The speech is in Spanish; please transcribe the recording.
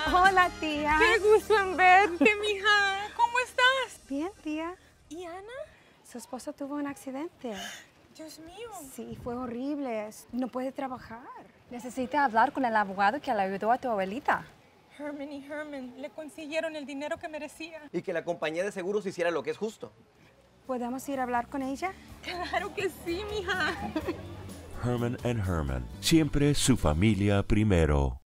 Hola, tía. Qué gusto en verte, mija. ¿Cómo estás? Bien, tía. ¿Y Ana? Su esposo tuvo un accidente. Dios mío. Sí, fue horrible. No puede trabajar. Necesita hablar con el abogado que le ayudó a tu abuelita. Herman y Herman le consiguieron el dinero que merecía. Y que la compañía de seguros hiciera lo que es justo. ¿Podemos ir a hablar con ella? Claro que sí, mija. Herman and Herman. Siempre su familia primero.